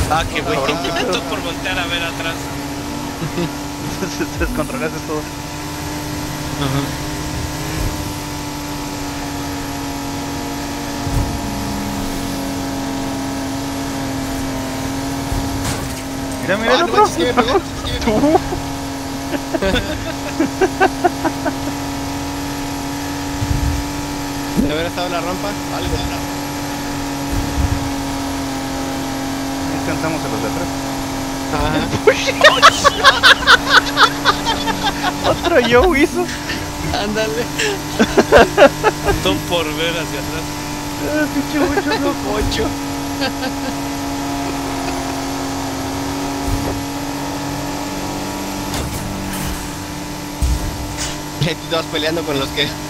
Ah, qué güey. Cabrón, qué pedo. Tú por voltear a ver atrás. Se descontrolaste todo. Mira, mira el no otro. manches, ¿sí me pegó? ¿Sí me pegó? Tú. De haber estado en la rampa. Vale, Descansamos a los de atrás. Ajá. Otro yo hizo. Ándale. Tú por ver hacia atrás. Pinche mucho loco. Ocho. Y todos peleando con los que